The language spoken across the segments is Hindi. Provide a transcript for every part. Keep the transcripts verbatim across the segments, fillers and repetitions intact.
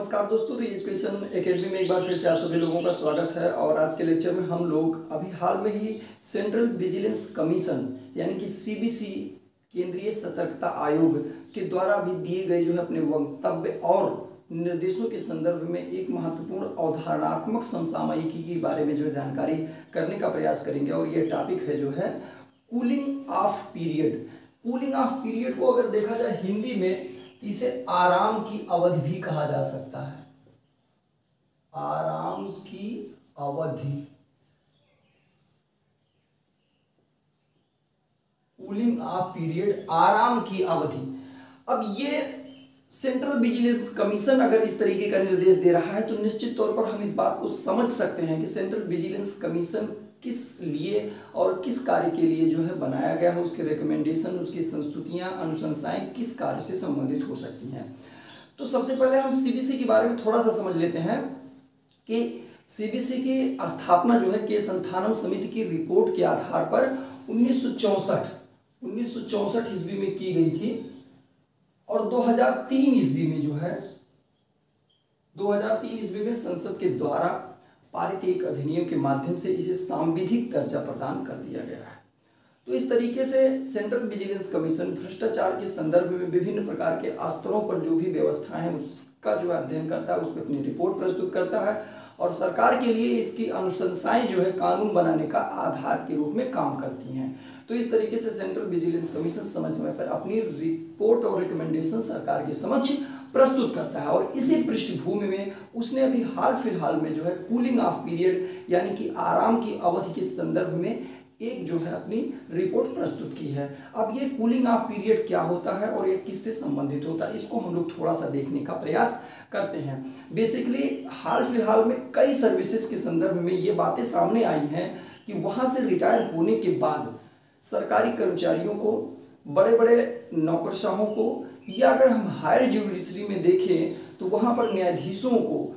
नमस्कार दोस्तों, री एजुकेशन एकेडमी में एक बार फिर से आप सभी लोगों का स्वागत है। और आज के लेक्चर में हम लोग अभी हाल में ही सेंट्रल विजिलेंस कमीशन यानी कि सीबीसी केंद्रीय सतर्कता आयोग के द्वारा भी दिए गए जो है अपने वक्तव्य और निर्देशों के संदर्भ में एक महत्वपूर्ण अवधारणात्मक समसामयिकी के बारे में जो है जानकारी करने का प्रयास करेंगे। और ये टॉपिक है जो है cooling off period. Cooling off period को अगर देखा जाए हिंदी में, इसे आराम की अवधि भी कहा जा सकता है। आराम की अवधि, कूलिंग ऑफ पीरियड, आराम की अवधि। अब ये सेंट्रल विजिलेंस कमीशन अगर इस तरीके का निर्देश दे रहा है तो निश्चित तौर पर हम इस बात को समझ सकते हैं कि सेंट्रल विजिलेंस कमीशन किस लिए और किस कार्य के लिए जो है बनाया गया है, उसके रिकमेंडेशन, उसकी संस्तुतियां, अनुशंसाएं किस कार्य से संबंधित हो सकती हैं। तो सबसे पहले हम सीबीसी के बारे में थोड़ा सा समझ लेते हैं कि सीबीसी की स्थापना जो है के संथानम समिति की रिपोर्ट के आधार पर उन्नीस सौ चौसठ उन्नीस सौ चौसठ ईस्वी में की गई थी। और दो हज़ार तीन ईस्वी में जो है दो हज़ार तीन ईस्वी में संसद के द्वारा पारित एक अधिनियम के माध्यम से इसे सांविधिक दर्जा प्रदान कर दिया गया है। तो इस तरीके से सेंट्रल विजिलेंस कमीशन भ्रष्टाचार के संदर्भ में विभिन्न प्रकार के स्तरों पर जो भी व्यवस्थाएं हैं उसका जो अध्ययन करता है, उस पर अपनी रिपोर्ट प्रस्तुत करता है और सरकार के लिए इसकी अनुशंसाएं जो है कानून बनाने का आधार के रूप में काम करती हैं। तो इस तरीके से सेंट्रल विजिलेंस कमीशन समय समय पर अपनी रिपोर्ट और रिकमेंडेशन सरकार के समक्ष प्रस्तुत करता है। और इसी पृष्ठभूमि में उसने अभी हाल फिलहाल में जो है कूलिंग ऑफ पीरियड यानी कि आराम की अवधि के संदर्भ में एक जो है अपनी रिपोर्ट प्रस्तुत की है। अब ये कूलिंग ऑफ पीरियड क्या होता है और ये किससे संबंधित होता है, इसको हम लोग थोड़ा सा देखने का प्रयास करते हैं। बेसिकली हाल फिलहाल में कई सर्विसेज के संदर्भ में ये बातें सामने आई हैं कि वहाँ से रिटायर होने के बाद सरकारी कर्मचारियों को, बड़े बड़े नौकरशाहों को, या अगर हम हायर ज्यूडिशरी में देखें तो वहाँ पर न्यायाधीशों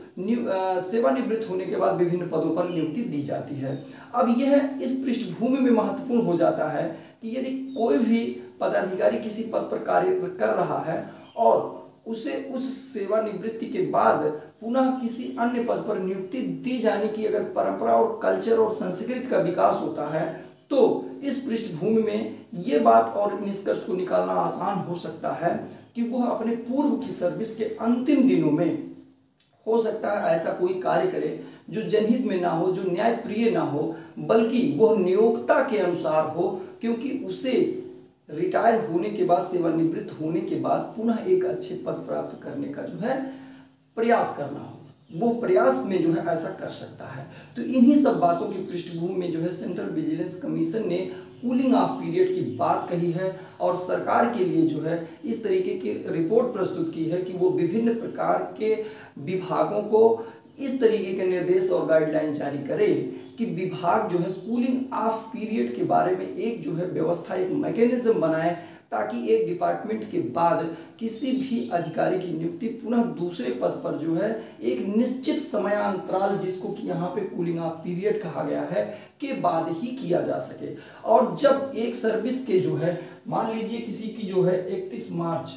को सेवानिवृत्त होने के बाद विभिन्न पदों पर नियुक्ति दी जाती है। अब यह इस पृष्ठभूमि में महत्वपूर्ण हो जाता है कि यदि कोई भी पदाधिकारी किसी पद पर कार्य कर रहा है और उसे उस सेवानिवृत्ति के बाद पुनः किसी अन्य पद पर नियुक्ति दी जाने की अगर परंपरा और कल्चर और संस्कृति का विकास होता है तो इस पृष्ठभूमि में ये बात और निष्कर्ष को निकालना आसान हो सकता है कि वह अपने पूर्व की सर्विस के अंतिम दिनों में हो सकता है ऐसा कोई कार्य करे जो जनहित में ना हो, जो न्यायप्रिय ना हो, बल्कि वह नियोक्ता के अनुसार हो, क्योंकि उसे रिटायर होने के बाद, सेवानिवृत्त होने के बाद पुनः एक अच्छे पद प्राप्त करने का जो है प्रयास करना हो, वो प्रयास में जो है ऐसा कर सकता है। तो इन्हीं सब बातों की पृष्ठभूमि में जो है सेंट्रल विजिलेंस कमीशन ने कूलिंग ऑफ पीरियड की बात कही है और सरकार के लिए जो है इस तरीके की रिपोर्ट प्रस्तुत की है कि वो विभिन्न प्रकार के विभागों को इस तरीके के निर्देश और गाइडलाइन जारी करे कि विभाग जो है कूलिंग ऑफ पीरियड के बारे में एक जो है व्यवस्था, एक मैकेनिज्म बनाए ताकि एक डिपार्टमेंट के बाद किसी भी अधिकारी की नियुक्ति पुनः दूसरे पद पर जो है एक निश्चित समयांतराल, जिसको कि यहाँ पे कूलिंग ऑफ पीरियड कहा गया है, के बाद ही किया जा सके। और जब एक सर्विस के जो है, मान लीजिए किसी की जो है इकतीस मार्च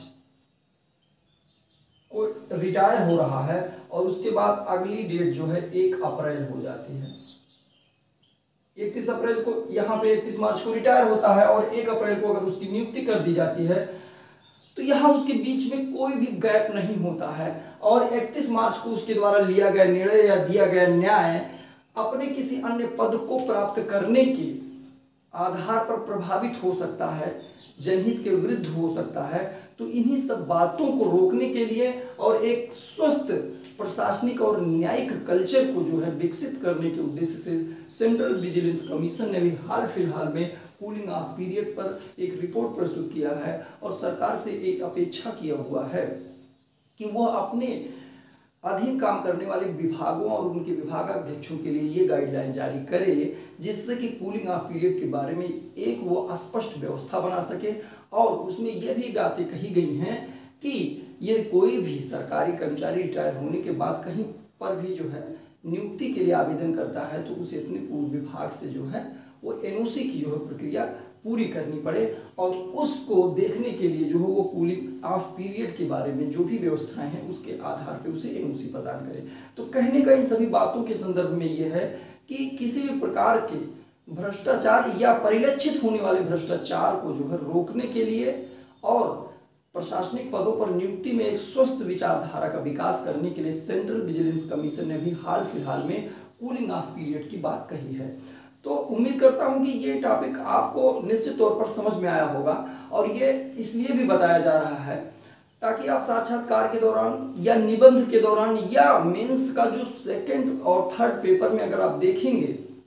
को रिटायर हो रहा है और उसके बाद अगली डेट जो है एक अप्रैल हो जाती है। इकतीस अप्रैल को यहाँ पे इकतीस मार्च को रिटायर होता है और एक अप्रैल को अगर उसकी नियुक्ति कर दी जाती है तो यहाँ उसके बीच में कोई भी गैप नहीं होता है और इकतीस मार्च को उसके द्वारा लिया गया निर्णय या दिया गया न्याय अपने किसी अन्य पद को प्राप्त करने के आधार पर प्रभावित हो सकता है, जनहित के विरुद्ध हो सकता है। तो इन्हीं सब बातों को रोकने के लिए और एक स्वस्थ प्रशासनिक और न्यायिक कल्चर को जो है विकसित करने के उद्देश्य से सेंट्रल विजिलेंस कमीशन ने भी हाल फिलहाल में कूलिंग ऑफ पीरियड पर एक रिपोर्ट प्रस्तुत किया है और सरकार से एक अपेक्षा किया हुआ है कि वह अपने अधीन काम करने वाले विभागों और उनके विभागाध्यक्षों के लिए ये गाइडलाइन जारी करे जिससे कि कूलिंग ऑफ पीरियड के बारे में एक वो स्पष्ट व्यवस्था बना सके। और उसमें यह भी बातें कही गई हैं कि यदि कोई भी सरकारी कर्मचारी रिटायर होने के बाद कहीं पर भी जो है नियुक्ति के लिए आवेदन करता है तो उसे अपने पूर्व विभाग से जो है वो एनओसी की जो है प्रक्रिया पूरी करनी पड़े और उसको देखने के लिए जो है वो कूलिंग ऑफ पीरियड के बारे में जो भी व्यवस्थाएं हैं उसके आधार पे उसे एनओसी प्रदान करे। तो कहने का इन सभी बातों के संदर्भ में ये है कि किसी भी प्रकार के भ्रष्टाचार या परिलक्षित होने वाले भ्रष्टाचार को जो है रोकने के लिए और प्रशासनिक पदों पर नियुक्ति में एक स्वस्थ विचारधारा का विकास करने के लिए सेंट्रल विजिलेंस कमीशन ने भी हाल फिलहाल में कूलिंग ऑफ पीरियड की बात कही है। तो उम्मीद करता हूं कि ये टॉपिक आपको निश्चित तौर पर समझ में आया होगा और ये इसलिए भी बताया जा रहा है ताकि आप साक्षात्कार के दौरान या निबंध के दौरान या मेंस का जो सेकंड और थर्ड पेपर में अगर आप देखेंगे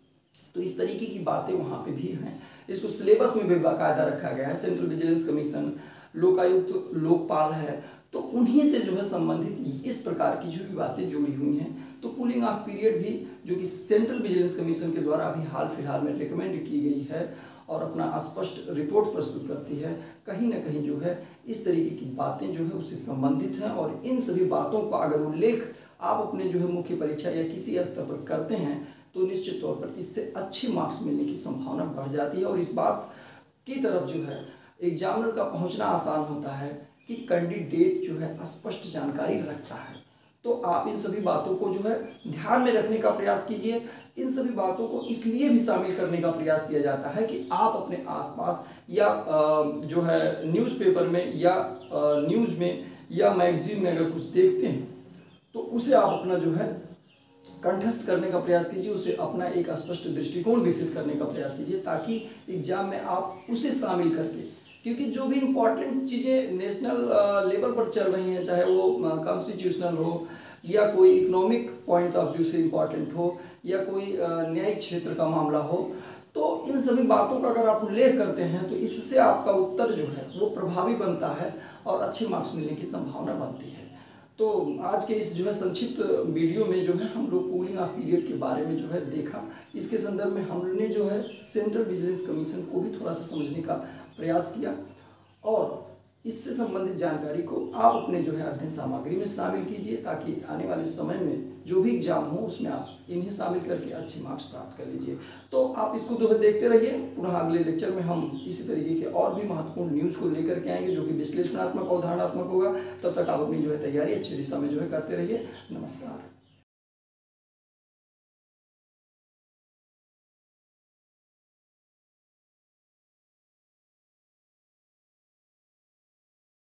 तो इस तरीके की बातें वहाँ पे भी हैं। इसको सिलेबस में भी बाकायदा रखा गया है। Central vigilance commission, Lokayukta, Lokpal है, तो उन्हीं से जो है संबंधित इस प्रकार की जो भी बातें जुड़ी हुई हैं। तो कूलिंग ऑफ पीरियड भी जो कि सेंट्रल विजिलेंस कमीशन के द्वारा अभी हाल फिलहाल में रिकमेंड की गई है और अपना स्पष्ट रिपोर्ट प्रस्तुत करती है, कहीं ना कहीं जो है इस तरीके की बातें जो है उससे संबंधित हैं और इन सभी बातों का अगर उल्लेख आप अपने जो है मुख्य परीक्षा या किसी स्तर पर करते हैं तो निश्चित तौर पर इससे अच्छी मार्क्स मिलने की संभावना बढ़ जाती है और इस बात की तरफ जो है एग्जामिनर का पहुंचना आसान होता है कि कैंडिडेट जो है स्पष्ट जानकारी रखता है। तो आप इन सभी बातों को जो है ध्यान में रखने का प्रयास कीजिए। इन सभी बातों को इसलिए भी शामिल करने का प्रयास किया जाता है कि आप अपने आसपास या जो है न्यूज़पेपर में या न्यूज़ में या मैगजीन में अगर कुछ देखते हैं तो उसे आप अपना जो है कंठस्थ करने का प्रयास कीजिए, उसे अपना एक स्पष्ट दृष्टिकोण विकसित करने का प्रयास कीजिए ताकि एग्जाम में आप उसे शामिल करके, क्योंकि जो भी इम्पोर्टेंट चीज़ें नेशनल लेवल पर चल रही हैं, चाहे वो कॉन्स्टिट्यूशनल हो या कोई इकोनॉमिक पॉइंट ऑफ व्यू से इम्पॉर्टेंट हो या कोई न्यायिक क्षेत्र का मामला हो, तो इन सभी बातों का अगर आप उल्लेख करते हैं तो इससे आपका उत्तर जो है वो प्रभावी बनता है और अच्छे मार्क्स मिलने की संभावना बनती है। तो आज के इस जो है संक्षिप्त वीडियो में जो है हम लोग कूलिंग ऑफ पीरियड के बारे में जो है देखा। इसके संदर्भ में हमने जो है सेंट्रल विजिलेंस कमीशन को भी थोड़ा सा समझने का प्रयास किया और इससे संबंधित जानकारी को आप अपने जो है अध्ययन सामग्री में शामिल कीजिए ताकि आने वाले समय में जो भी एग्जाम हो उसमें आप इन्हें शामिल करके अच्छे मार्क्स प्राप्त कर लीजिए। तो आप इसको जो है देखते रहिए। पुनः अगले लेक्चर में हम इसी तरीके के और भी महत्वपूर्ण न्यूज़ को लेकर के आएंगे जो कि विश्लेषणात्मक और उदाहरणात्मक होगा। तब तक आप अपनी जो है तैयारी अच्छी दिशा में जो है करते रहिए। नमस्कार।